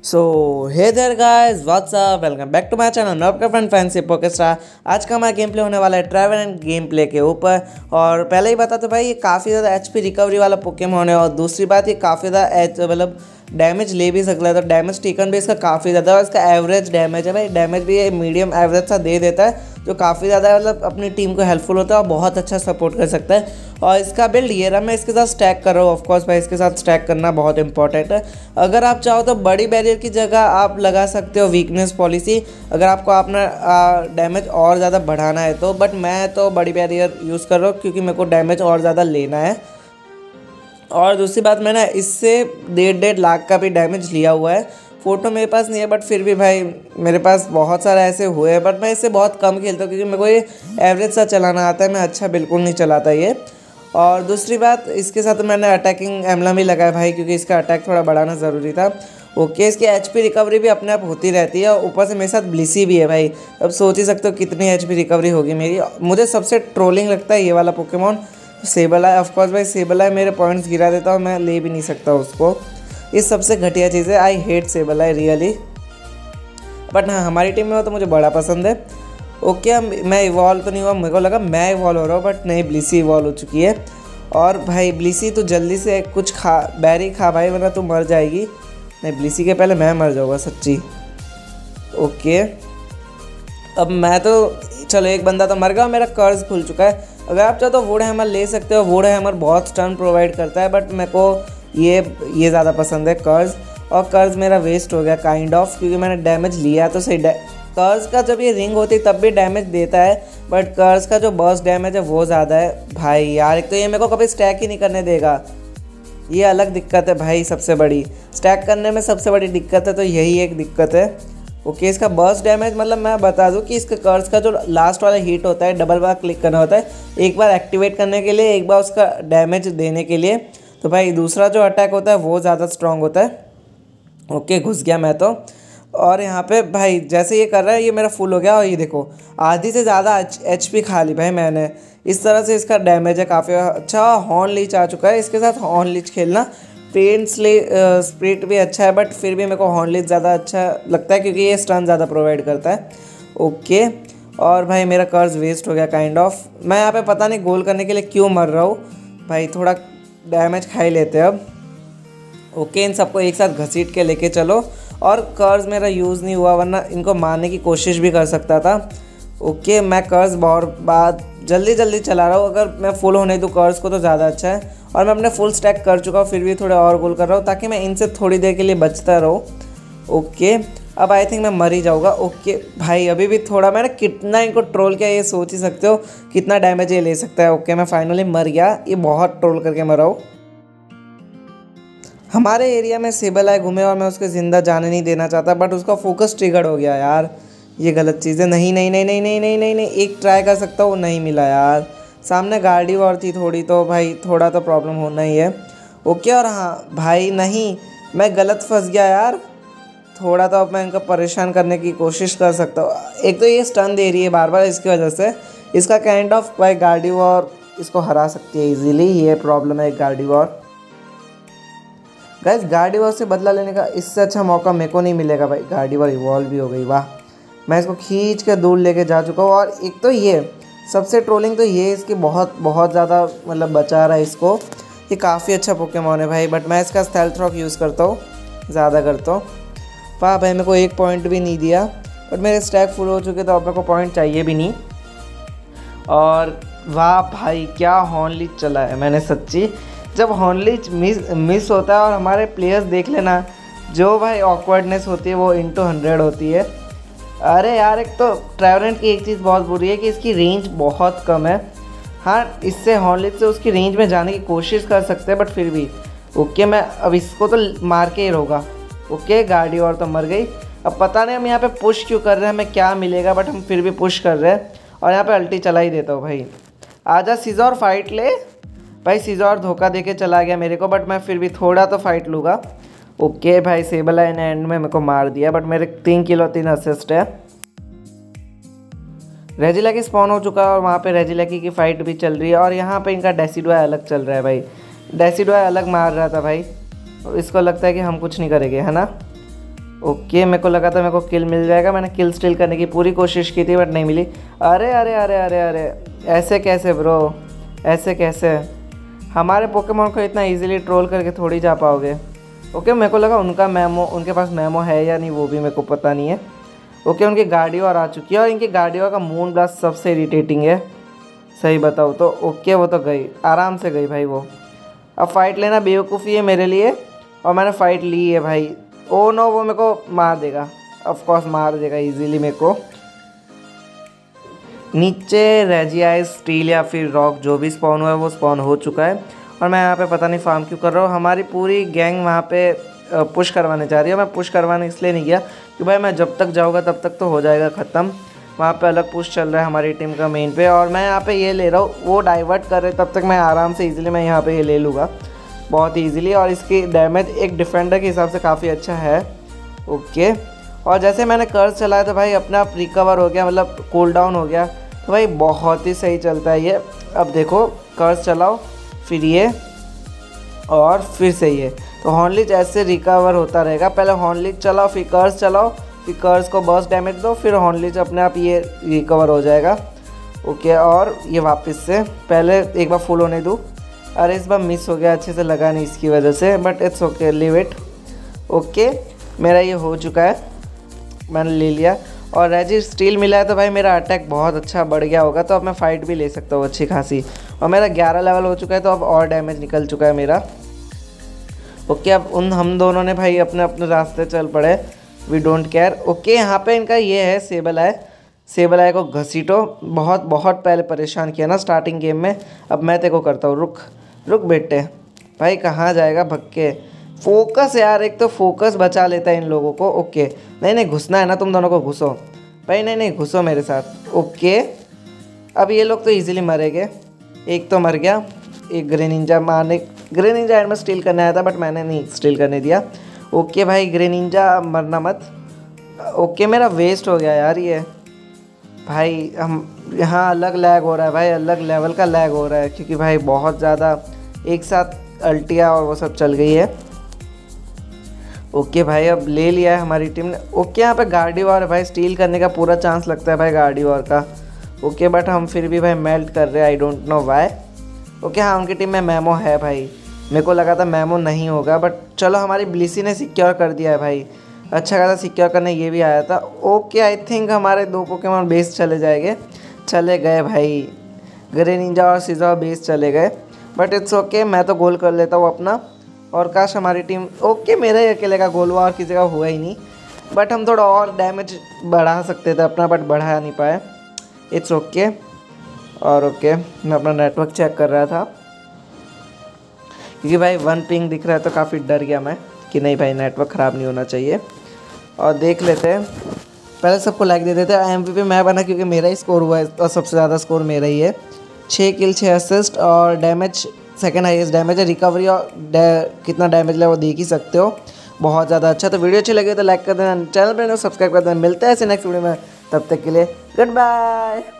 So hey there guys what's up welcome back to my channel. मैं आपका friend fancy पोकेस्टार। आज का हमारा गेम प्ले होने वाला है ट्रैवल एंड गेम प्ले के ऊपर। और पहले ही बता तो भाई ये काफ़ी ज़्यादा एचपी रिकवरी वाला पोकेमॉन है। और दूसरी बात ये काफ़ी ज़्यादा मतलब डैमेज ले भी सकता है, तो डैमेज टेकन भी इसका काफ़ी ज़्यादा और इसका एवरेज डैमेज है भाई। डैमेज भी ये मीडियम एवरेज सा दे देता है, जो काफ़ी ज़्यादा मतलब अपनी टीम को हेल्पफुल होता है और बहुत अच्छा सपोर्ट कर सकता है। और इसका बिल्ड ये रहा, मैं इसके साथ स्टैक कर रहा हूँ। ऑफकोर्स भाई इसके साथ स्टैक करना बहुत इंपॉर्टेंट है। अगर आप चाहो तो बड़ी बैरियर की जगह आप लगा सकते हो वीकनेस पॉलिसी, अगर आपको अपना डैमेज और ज़्यादा बढ़ाना है तो। बट मैं तो बड़ी बैरियर यूज़ कर रहा हूँ क्योंकि मेरे को डैमेज और ज़्यादा लेना है। और दूसरी बात, मैंने इससे 1.5 लाख का भी डैमेज लिया हुआ है। फ़ोटो मेरे पास नहीं है, बट फिर भी भाई मेरे पास बहुत सारे ऐसे हुए हैं। बट मैं इससे बहुत कम खेलता हूँ क्योंकि मेरे को ये एवरेज सा चलाना आता है, मैं अच्छा बिल्कुल नहीं चलाता ये। और दूसरी बात, इसके साथ मैंने अटैकिंग एम्बलम भी लगाया भाई, क्योंकि इसका अटैक थोड़ा बढ़ाना ज़रूरी था। ओके, इसकी एचपी रिकवरी भी अपने आप होती रहती है। और ऊपर से मेरे साथ ब्लिसी भी है भाई। अब सोच ही सकते हो कितनी एचपी रिकवरी होगी मेरी। मुझे सबसे ट्रोलिंग लगता है ये वाला पोकेमॉन सेबेलाय। ऑफकोर्स भाई सेबेलाय मेरे पॉइंट्स गिरा देता हूँ, मैं ले भी नहीं सकता उसको। ये सबसे घटिया चीज़ है। आई हेट सेबेलाय रियली। बट हाँ, हमारी टीम में हो तो मुझे बड़ा पसंद है। ओके, मैं इवॉल्व तो नहीं हुआ, मेरे को लगा मैं इवॉल्व हो रहा हूँ, बट नहीं, ब्लिसी इवॉल्व हो चुकी है। और भाई ब्लिसी तो जल्दी से कुछ खा, बैरी खा भाई, वरना तू मर जाएगी। नहीं, ब्लिसी के पहले मैं मर जाऊँगा सच्ची। ओके, अब मैं तो चलो एक बंदा तो मर गया, मेरा कर्ज खुल चुका है। अगर आप चाहो तो वुड हैमर ले सकते हो। वुड हैमर बहुत स्टन प्रोवाइड करता है, बट मेरे को ये ज़्यादा पसंद है कर्ज। और कर्ज मेरा वेस्ट हो गया काइंड ऑफ, क्योंकि मैंने डैमेज लिया तो सही। कर्ज का जब ये रिंग होती तब भी डैमेज देता है, बट कर्ज का जो बर्स्ट डैमेज है वो ज़्यादा है भाई। यार एक तो ये मेरे को कभी स्टैक ही नहीं करने देगा, ये अलग दिक्कत है भाई। सबसे बड़ी स्टैक करने में सबसे बड़ी दिक्कत है, तो यही एक दिक्कत है। ओके, इसका बर्स्ट डैमेज मतलब मैं बता दूं कि इसका कर्ज का जो लास्ट वाला हीट होता है, डबल बार क्लिक करना होता है, एक बार एक्टिवेट करने के लिए, एक बार उसका डैमेज देने के लिए। तो भाई दूसरा जो अटैक होता है वो ज़्यादा स्ट्रॉन्ग होता है। ओके, घुस गया मैं तो। और यहाँ पे भाई जैसे ये कर रहा है, ये मेरा फुल हो गया। और ये देखो आधी से ज़्यादा एचपी खा ली भाई मैंने। इस तरह से इसका डैमेज है काफ़ी अच्छा। हॉर्न लीच आ चुका है, इसके साथ हॉर्न लीच खेलना। पेन स्प्रिट भी अच्छा है, बट फिर भी मेरे को हॉर्न लीच ज़्यादा अच्छा लगता है क्योंकि ये स्टन ज़्यादा प्रोवाइड करता है। ओके, और भाई मेरा कर्ज वेस्ट हो गया काइंड ऑफ। मैं यहाँ पे पता नहीं गोल करने के लिए क्यों मर रहा हूँ भाई। थोड़ा डैमेज खा ही लेते हैं अब। ओके, इन सबको एक साथ घसीट के लेके चलो। और कर्ज मेरा यूज़ नहीं हुआ, वरना इनको मारने की कोशिश भी कर सकता था। ओके, मैं कर्ज बहुत बाद जल्दी चला रहा हूँ। अगर मैं फुल होने दूँ कर्ज को तो ज़्यादा अच्छा है। और मैं अपने फुल स्टैक कर चुका हूँ, फिर भी थोड़े और गोल कर रहा हूँ ताकि मैं इनसे थोड़ी देर के लिए बचता रहूँ। ओके, अब आई थिंक मैं मर ही जाऊँगा। ओके भाई, अभी भी थोड़ा, मैंने कितना इनको ट्रोल किया ये सोच ही सकते हो कितना डैमेज ये ले सकता है। ओके, मैं फाइनली मर गया। ये बहुत ट्रोल करके मरा हूँ। हमारे एरिया में सेबेलाय घूमे और मैं उसके ज़िंदा जाने नहीं देना चाहता, बट उसका फोकस ट्रिगर हो गया यार। ये गलत चीज़ है। नहीं नहीं नहीं नहीं नहीं नहीं नहीं नहीं, एक ट्राई कर सकता हूँ, नहीं मिला यार। सामने गाड़ी और थी थोड़ी, तो भाई थोड़ा तो प्रॉब्लम होना ही है। ओके, और हाँ भाई नहीं, मैं गलत फंस गया यार थोड़ा। तो अब मैं इनको परेशान करने की कोशिश कर सकता हूँ। एक तो ये स्टन दे रही है बार बार, इसकी वजह से इसका काइंड ऑफ भाई गाड़ी वॉर इसको हरा सकती है ईजिली। ये प्रॉब्लम है एक गाड़ी वॉर। गाइस, गाड़ी वॉर से बदला लेने का इससे अच्छा मौका मेरे को नहीं मिलेगा भाई। गाड़ी वॉर इवॉल्व भी हो गई, वाह। मैं इसको खींच के दूर लेके जा चुका हूँ। और एक तो ये सबसे ट्रोलिंग तो ये इसकी बहुत ज़्यादा मतलब बचा रहा है इसको। ये काफ़ी अच्छा पोकेमॉन है भाई, बट मैं इसका स्टेल्थ रॉक यूज़ करता हूँ, ज़्यादा करता हूँ। वाह भाई, मेरे को एक पॉइंट भी नहीं दिया, बट मेरे स्टैक फुल हो चुके तो अब मेरे को पॉइंट चाहिए भी नहीं। और वाह भाई, क्या हॉर्न लीच चला है मैंने सच्ची। जब हॉर्न लीच मिस होता है और हमारे प्लेयर्स देख लेना, जो भाई ऑकवर्डनेस होती है वो इंटू 100 होती है। अरे यार, एक तो ट्रैवरेंट की एक चीज़ बहुत बुरी है कि इसकी रेंज बहुत कम है। हाँ, इससे हॉर्न लीच से उसकी रेंज में जाने की कोशिश कर सकते हैं, बट फिर भी। ओके, मैं अब इसको तो मार के ही रहूँगा। ओके, गाड़ी और तो मर गई। अब पता नहीं हम यहाँ पे पुश क्यों कर रहे हैं, हमें क्या मिलेगा, बट हम फिर भी पुश कर रहे हैं। और यहाँ पे अल्टी चला ही देता हूँ भाई। आजा सीज़ोर, फाइट ले भाई। सीज़ोर धोखा देके चला गया मेरे को, बट मैं फिर भी थोड़ा तो फाइट लूँगा। ओके भाई, सेबेलाय ने एंड में मेरे को मार दिया, बट मेरे 3 किलो 3 असिस्ट है। रेजिलैकी स्पॉन हो चुका है और वहाँ पे रेजिलैकी की फ़ाइट भी चल रही है। और यहाँ पे इनका डेसिडुआई अलग चल रहा है भाई। डेसिडुआई अलग मार रहा था भाई। इसको लगता है कि हम कुछ नहीं करेंगे, है ना। ओके, मेरे को लगा था मेरे को किल मिल जाएगा, मैंने किल स्टील करने की पूरी कोशिश की थी बट नहीं मिली। अरे अरे अरे अरे अरे, ऐसे कैसे ब्रो, ऐसे कैसे? हमारे पोकेमॉन को इतना इजीली ट्रोल करके थोड़ी जा पाओगे। ओके, मेरे को लगा उनका मेमो, उनके पास मेमो है या नहीं वो भी मेरे को पता नहीं है। ओके, उनकी गाड़ी और आ चुकी है और इनकी गाड़ियों का मून ब्लास्ट सबसे इरिटेटिंग है, सही बताऊँ तो। ओके, वो तो गई, आराम से गई भाई वो। अब फाइट लेना बेवकूफ़ी है मेरे लिए और मैंने फ़ाइट ली है भाई। ओ नो, वो मेरे को मार देगा, ऑफ कोर्स मार देगा इजीली मेरे को। नीचे रेजियाइज स्टील या फिर रॉक जो भी स्पॉन हुआ है वो स्पॉन हो चुका है और मैं यहाँ पे पता नहीं फार्म क्यों कर रहा हूँ। हमारी पूरी गैंग वहाँ पे पुश करवाने जा रही है। मैं पुश करवाने इसलिए नहीं गया कि भाई मैं जब तक जाऊँगा तब तक तो हो जाएगा ख़त्म। वहाँ पे अलग पुश चल रहा है हमारी टीम का मेन पे और मैं यहाँ पे ये ले रहा हूँ, वो डाइवर्ट कर रहे तब तक मैं आराम से इजीली मैं यहाँ पे ये ले लूँगा बहुत ही ईजिली। और इसकी डैमेज एक डिफेंडर के हिसाब से काफ़ी अच्छा है। ओके, और जैसे मैंने कर्ज चलाया तो भाई अपने आप रिकवर हो गया, मतलब कूल डाउन हो गया, तो भाई बहुत ही सही चलता है ये। अब देखो कर्ज चलाओ फिर ये और फिर से ये, तो हॉर्नलीच ऐसे रिकवर होता रहेगा। पहले हॉर्नलीच चलाओ फिर कर्ज चलाओ, फिर कर्ज को बर्स्ट डैमेज दो, फिर हॉर्नलीच अपने आप ये रिकवर हो जाएगा। ओके, और ये वापस से पहले एक बार फुल होने दूँ। अरे इस बार मिस हो गया, अच्छे से लगा नहीं इसकी वजह से, but it's okay, leave it. Okay, मेरा ये हो चुका है, मैंने ले लिया और रेजी स्टील मिला है तो भाई मेरा अटैक बहुत अच्छा बढ़ गया होगा, तो अब मैं फ़ाइट भी ले सकता हूँ अच्छी खासी। और मेरा 11 लेवल हो चुका है तो अब और डैमेज निकल चुका है मेरा। ओके, अब हम दोनों ने भाई अपने अपने रास्ते चल पड़े, वी डोंट केयर। ओके, यहाँ पे इनका ये है सेबल आय को घसीटो, बहुत बहुत पहले परेशान किया ना स्टार्टिंग गेम में। अब मैं तेरे को करता हूँ, रुक बेटे भाई, कहाँ जाएगा भक्के। फोकस यार, एक तो फोकस बचा लेता है इन लोगों को। ओके, नहीं घुसना है ना तुम दोनों को, घुसो भाई, नहीं घुसो मेरे साथ। ओके, अब ये लोग तो इजीली मरेंगे, एक तो मर गया, एक ग्रेनिंजा एंड में स्टील करने आया था बट मैंने नहीं स्टील करने दिया। ओके भाई, ग्रेनिंजा मरना मत। ओके, मेरा वेस्ट हो गया यार ये भाई। हम यहाँ अलग लैग हो रहा है भाई, अलग लेवल का लैग हो रहा है क्योंकि भाई बहुत ज़्यादा एक साथ अल्टिया और वो सब चल गई है। ओके भाई, अब ले लिया है हमारी टीम ने। ओके, यहाँ पे गार्डी वॉर है भाई, स्टील करने का पूरा चांस लगता है भाई गार्डी वॉर का। ओके, बट हम फिर भी भाई मेल्ट कर रहे हैं, I don't know why. Okay, हाँ उनकी टीम में मेमो है भाई, मेरे को लगा था मेमो नहीं होगा बट चलो हमारी ब्लिसी ने सिक्योर कर दिया है भाई, अच्छा खासा सिक्योर करने ये भी आया था। ओके, आई थिंक हमारे 2 पोकेमॉन बेस चले गए भाई, ग्रेनिंजा और सीज़ा बेस चले गए, बट इट्स ओके, मैं तो गोल कर लेता हूँ अपना। और काश हमारी टीम, ओके मेरा ही अकेले का गोल हुआ और किसी का हुआ ही नहीं, बट हम थोड़ा और डैमेज बढ़ा सकते थे अपना बट बढ़ा नहीं पाए, इट्स ओके। और ओके, मैं अपना नेटवर्क चेक कर रहा था क्योंकि भाई 1 पिंग दिख रहा है तो काफ़ी डर गया मैं कि नहीं भाई नेटवर्क ख़राब नहीं होना चाहिए। और देख लेते हैं, पहले सबको लाइक दे देते हैं। MVP मैं बना क्योंकि मेरा ही स्कोर हुआ है और सबसे ज़्यादा स्कोर मेरा ही है, 6 किल 6 असिस्ट और डैमेज सेकंड हाईएस्ट डैमेज है। रिकवरी और कितना डैमेज लगा वो देख ही सकते हो, बहुत ज़्यादा अच्छा। तो वीडियो अच्छी लगी तो लाइक कर देना, चैनल पर सब्सक्राइब कर देना। मिलते हैं ऐसे नेक्स्ट वीडियो में, तब तक के लिए गुड बाय।